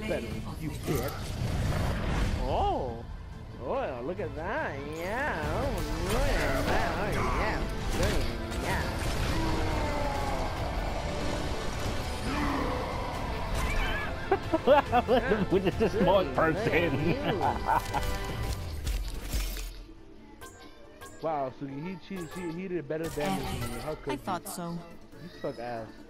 better, you bitch. Oh, oh, look at that, yeah. Oh, look at that, oh, yeah. With just a small person. Wow, so he did better damage than me. How could I thought so. You suck ass.